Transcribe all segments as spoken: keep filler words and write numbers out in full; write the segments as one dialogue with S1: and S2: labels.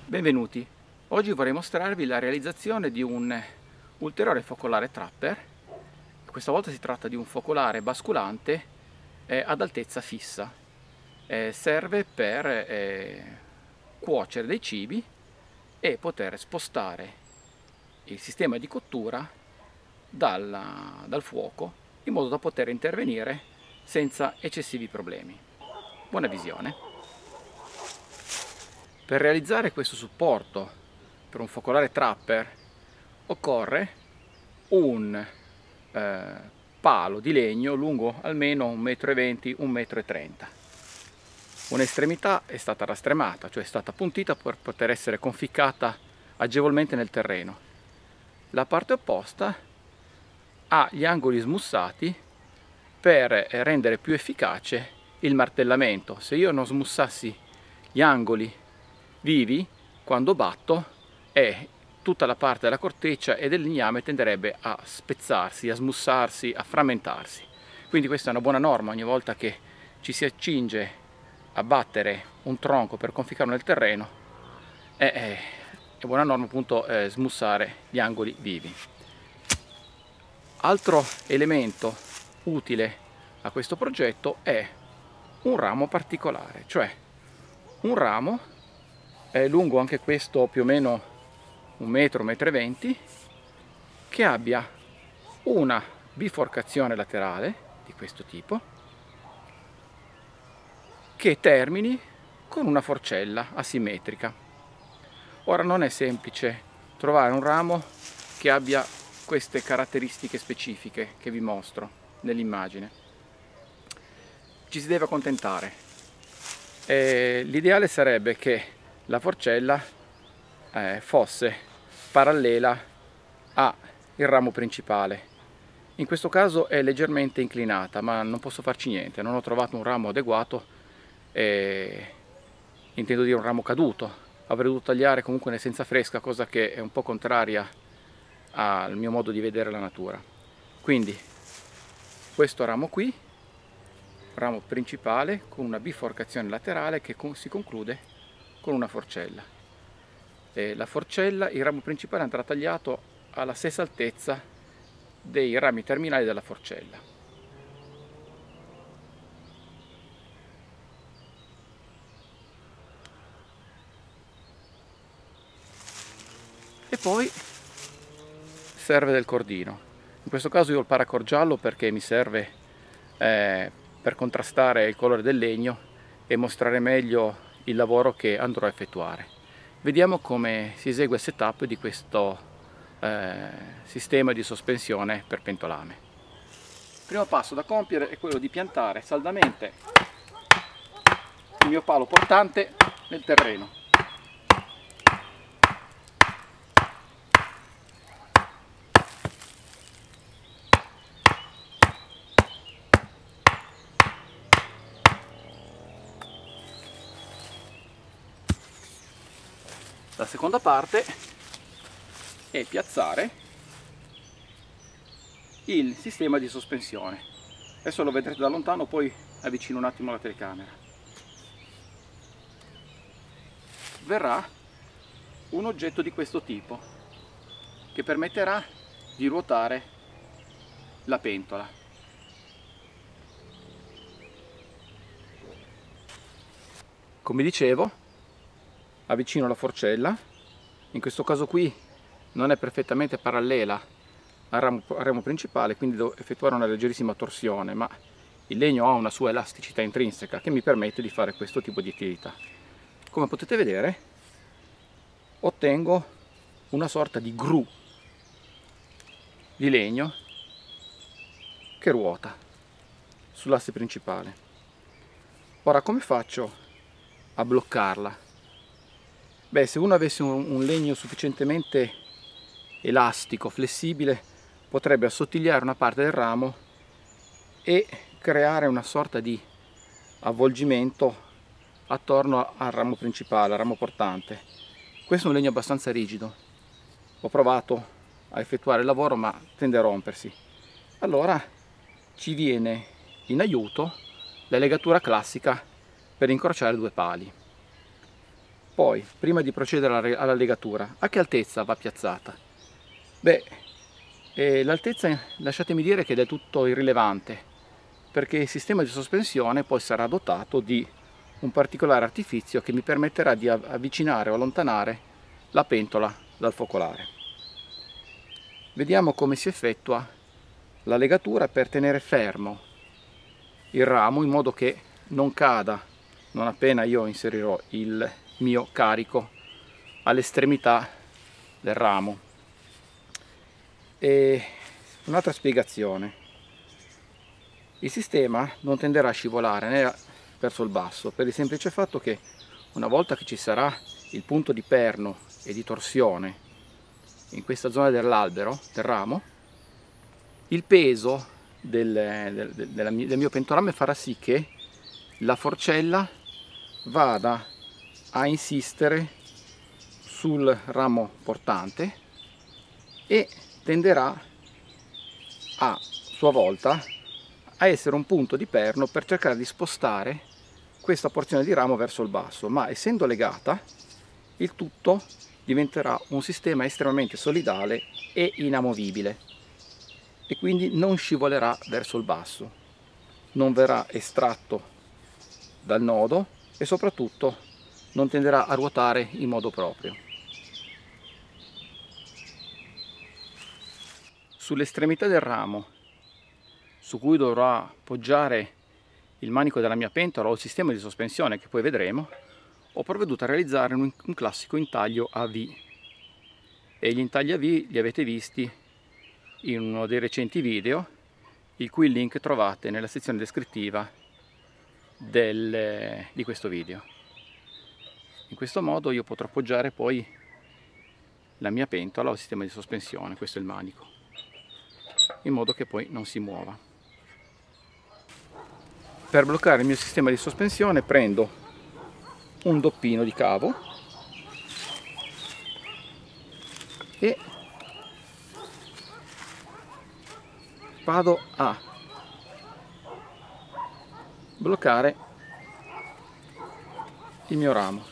S1: Benvenuti! Oggi vorrei mostrarvi la realizzazione di un ulteriore focolare trapper. Questa volta si tratta di un focolare basculante eh, ad altezza fissa. Eh, serve per eh, cuocere dei cibi e poter spostare il sistema di cottura dal, dal fuoco in modo da poter intervenire senza eccessivi problemi. Buona visione! Per realizzare questo supporto per un focolare trapper occorre un eh, palo di legno lungo almeno un metro e venti - un metro e trenta. Un'estremità è stata rastremata, cioè è stata appuntita per poter essere conficcata agevolmente nel terreno. La parte opposta ha gli angoli smussati per rendere più efficace il martellamento. Se io non smussassi gli angoli vivi, quando batto, e tutta la parte della corteccia e del legname tenderebbe a spezzarsi, a smussarsi, a frammentarsi. Quindi questa è una buona norma ogni volta che ci si accinge a battere un tronco per conficcarlo nel terreno. È, è, è buona norma appunto eh, smussare gli angoli vivi. Altro elemento utile a questo progetto è un ramo particolare, cioè un ramo è lungo anche questo più o meno un metro, un metro e venti, che abbia una biforcazione laterale di questo tipo che termini con una forcella asimmetrica. Ora non è semplice trovare un ramo che abbia queste caratteristiche specifiche che vi mostro nell'immagine. Ci si deve accontentare. Eh, l'ideale sarebbe che la forcella eh, fosse parallela al ramo principale. In questo caso è leggermente inclinata, ma non posso farci niente, non ho trovato un ramo adeguato, eh, intendo dire un ramo caduto. Avrei dovuto tagliare comunque in essenza fresca, cosa che è un po' contraria al mio modo di vedere la natura. Quindi questo ramo qui, ramo principale con una biforcazione laterale che si conclude con una forcella. E la forcella, il ramo principale andrà tagliato alla stessa altezza dei rami terminali della forcella. E poi serve del cordino. In questo caso io ho il paracord giallo perché mi serve eh, per contrastare il colore del legno e mostrare meglio il lavoro che andrò a effettuare. Vediamo come si esegue il setup di questo eh, sistema di sospensione per pentolame. Il primo passo da compiere è quello di piantare saldamente il mio palo portante nel terreno. La seconda parte è piazzare il sistema di sospensione. Adesso lo vedrete da lontano, poi avvicino un attimo la telecamera. Verrà un oggetto di questo tipo che permetterà di ruotare la pentola. Come dicevo, avvicino la forcella. In questo caso qui non è perfettamente parallela al ramo, al ramo principale, quindi devo effettuare una leggerissima torsione, ma il legno ha una sua elasticità intrinseca che mi permette di fare questo tipo di attività. Come potete vedere, ottengo una sorta di gru di legno che ruota sull'asse principale. Ora, come faccio a bloccarla? Beh, se uno avesse un, un legno sufficientemente elastico, flessibile, potrebbe assottigliare una parte del ramo e creare una sorta di avvolgimento attorno al ramo principale, al ramo portante. Questo è un legno abbastanza rigido. Ho provato a effettuare il lavoro, ma tende a rompersi. Allora ci viene in aiuto la legatura classica per incrociare due pali. Poi, prima di procedere alla, alla legatura, a che altezza va piazzata? Beh, eh, l'altezza lasciatemi dire che è del tutto irrilevante, perché il sistema di sospensione poi sarà dotato di un particolare artifizio che mi permetterà di avvicinare o allontanare la pentola dal focolare. Vediamo come si effettua la legatura per tenere fermo il ramo in modo che non cada non appena io inserirò il mio carico all'estremità del ramo. E un'altra spiegazione: il sistema non tenderà a scivolare né verso il basso, per il semplice fatto che una volta che ci sarà il punto di perno e di torsione in questa zona dell'albero, del ramo, il peso del, del, del, del mio pentolame farà sì che la forcella vada a insistere sul ramo portante e tenderà a sua volta a essere un punto di perno per cercare di spostare questa porzione di ramo verso il basso, ma essendo legata il tutto diventerà un sistema estremamente solidale e inamovibile e quindi non scivolerà verso il basso, non verrà estratto dal nodo e soprattutto non tenderà a ruotare in modo proprio. Sull'estremità del ramo su cui dovrò appoggiare il manico della mia pentola o il sistema di sospensione che poi vedremo, ho provveduto a realizzare un, un classico intaglio a V, e gli intagli a V li avete visti in uno dei recenti video, il cui link trovate nella sezione descrittiva del, di questo video. In questo modo io potrò appoggiare poi la mia pentola al sistema di sospensione, questo è il manico, in modo che poi non si muova. Per bloccare il mio sistema di sospensione prendo un doppino di cavo e vado a bloccare il mio ramo.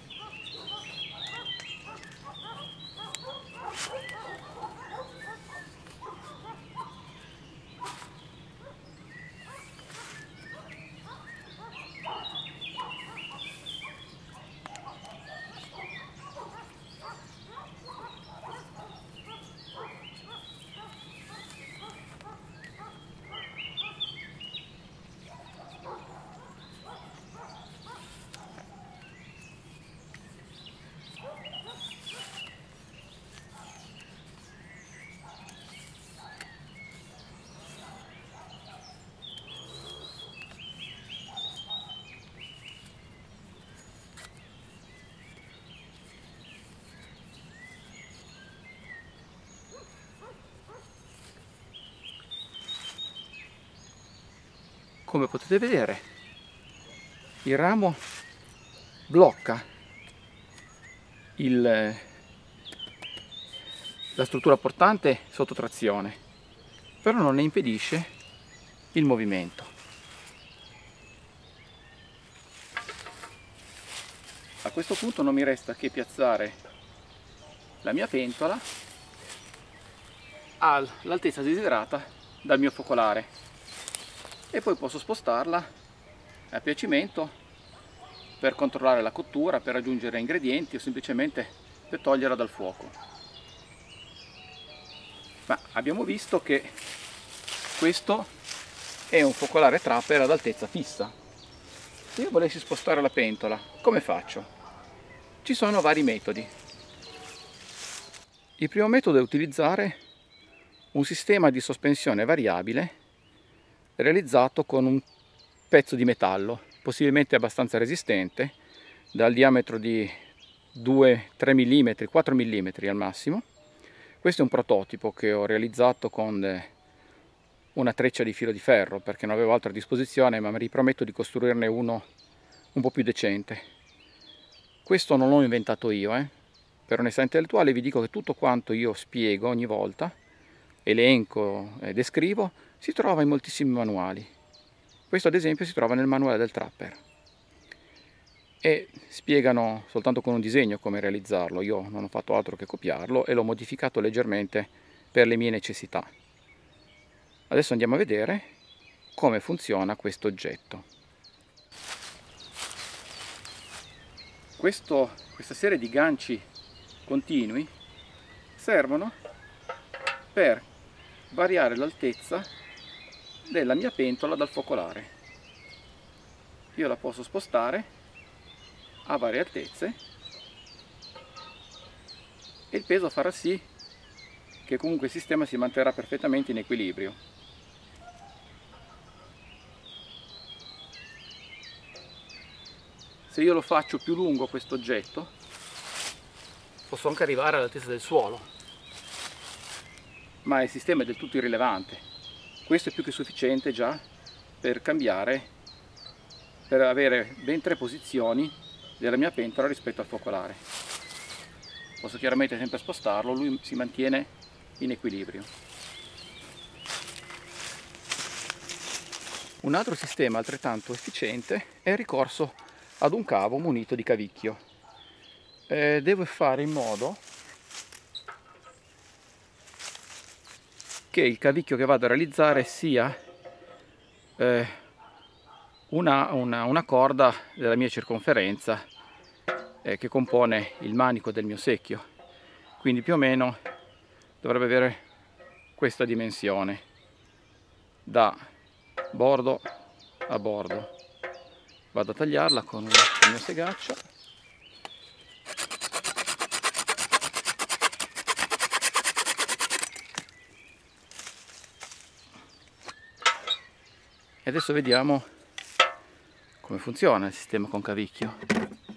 S1: Come potete vedere, il ramo blocca il, la struttura portante sotto trazione, però non ne impedisce il movimento. A questo punto non mi resta che piazzare la mia pentola all'altezza desiderata dal mio focolare e poi posso spostarla a piacimento per controllare la cottura, per aggiungere ingredienti o semplicemente per toglierla dal fuoco. Ma abbiamo visto che questo è un focolare trapper ad altezza fissa. Se io volessi spostare la pentola, come faccio? Ci sono vari metodi. Il primo metodo è utilizzare un sistema di sospensione variabile realizzato con un pezzo di metallo, possibilmente abbastanza resistente, dal diametro di due tre millimetri, quattro millimetri al massimo. Questo è un prototipo che ho realizzato con una treccia di filo di ferro perché non avevo altro a disposizione, ma mi riprometto di costruirne uno un po' più decente. Questo non l'ho inventato io, eh. Per onestà intellettuale vi dico che tutto quanto io spiego ogni volta, elenco e descrivo, si trova in moltissimi manuali. Questo ad esempio si trova nel manuale del trapper. e spiegano soltanto con un disegno come realizzarlo. Io non ho fatto altro che copiarlo e l'ho modificato leggermente per le mie necessità. Adesso andiamo a vedere come funziona questo oggetto. Questo, questa serie di ganci continui servono per variare l'altezza della mia pentola dal focolare. Io la posso spostare a varie altezze e il peso farà sì che comunque il sistema si manterrà perfettamente in equilibrio. Se io lo faccio più lungo questo oggetto, posso anche arrivare all'altezza del suolo, ma il sistema è del tutto irrilevante. Questo è più che sufficiente già per cambiare, per avere ben tre posizioni della mia pentola rispetto al focolare. Posso chiaramente sempre spostarlo, lui si mantiene in equilibrio. Un altro sistema altrettanto efficiente è il ricorso ad un cavo munito di cavicchio. Eh, devo fare in modo che il cavicchio che vado a realizzare sia eh, una, una, una corda della mia circonferenza eh, che compone il manico del mio secchio, quindi più o meno dovrebbe avere questa dimensione da bordo a bordo. Vado a tagliarla con il mio segaccio. E adesso vediamo come funziona il sistema con cavicchio.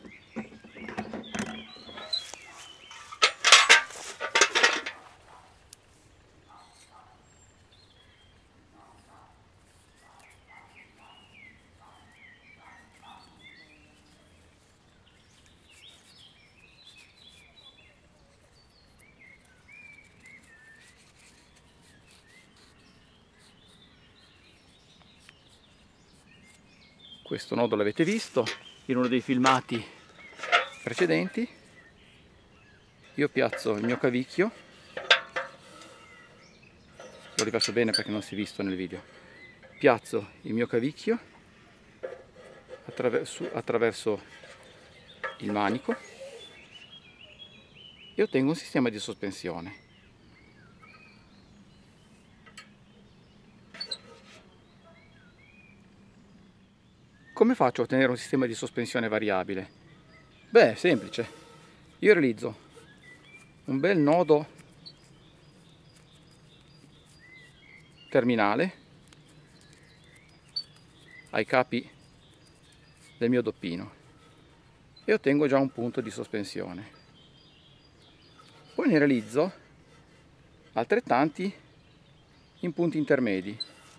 S1: Questo nodo l'avete visto in uno dei filmati precedenti. Io piazzo il mio cavicchio, l'ho riverso bene perché non si è visto nel video, piazzo il mio cavicchio attraverso, attraverso il manico e ottengo un sistema di sospensione. Come faccio a ottenere un sistema di sospensione variabile? Beh, è semplice. Io realizzo un bel nodo terminale ai capi del mio doppino e ottengo già un punto di sospensione. Poi ne realizzo altrettanti in punti intermedi.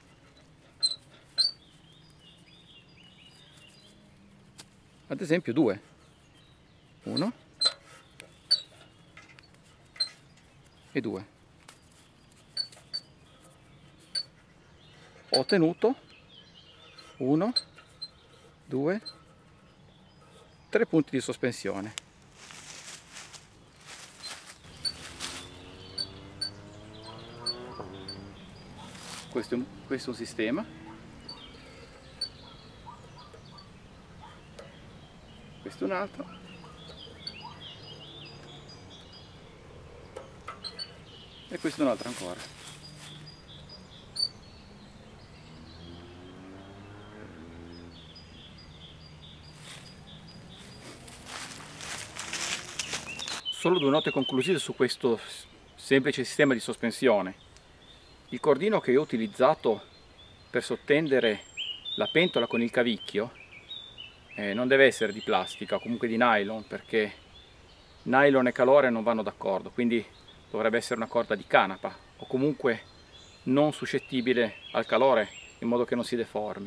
S1: Ad esempio due. Uno e due. Ho ottenuto uno, due, tre punti di sospensione. Questo è un, questo è un sistema. Questo è un altro. E questo è un altro ancora. Solo due note conclusive su questo semplice sistema di sospensione. Il cordino che ho utilizzato per sottendere la pentola con il cavicchio Eh, non deve essere di plastica o comunque di nylon, perché nylon e calore non vanno d'accordo, quindi dovrebbe essere una corda di canapa o comunque non suscettibile al calore in modo che non si deformi.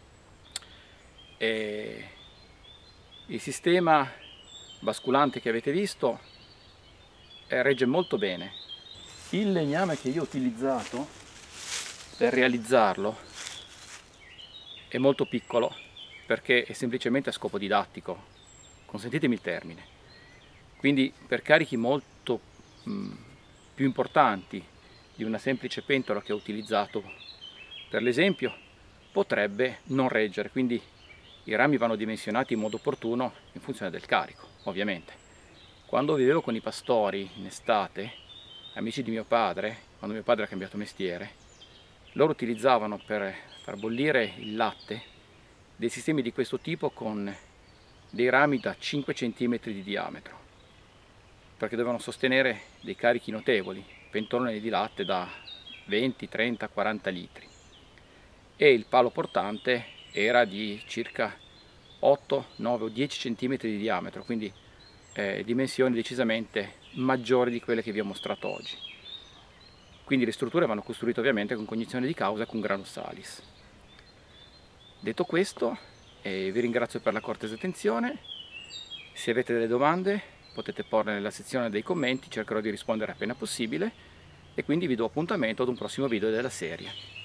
S1: E il sistema basculante che avete visto eh, regge molto bene. Il legname che io ho utilizzato per realizzarlo è molto piccolo, perché è semplicemente a scopo didattico. consentitemi il termine. Quindi per carichi molto mh, più importanti di una semplice pentola che ho utilizzato per l'esempio, potrebbe non reggere, quindi i rami vanno dimensionati in modo opportuno in funzione del carico, ovviamente. Quando vivevo con i pastori in estate, amici di mio padre, quando mio padre ha cambiato mestiere, loro utilizzavano per far bollire il latte dei sistemi di questo tipo con dei rami da cinque centimetri di diametro, perché dovevano sostenere dei carichi notevoli, pentoloni di latte da venti, trenta, quaranta litri. E il palo portante era di circa otto, nove o dieci centimetri di diametro, quindi eh, dimensioni decisamente maggiori di quelle che vi ho mostrato oggi. Quindi le strutture vanno costruite ovviamente con cognizione di causa e con grano salis. Detto questo, eh, vi ringrazio per la cortese attenzione. Se avete delle domande potete porle nella sezione dei commenti, cercherò di rispondere appena possibile e quindi vi do appuntamento ad un prossimo video della serie.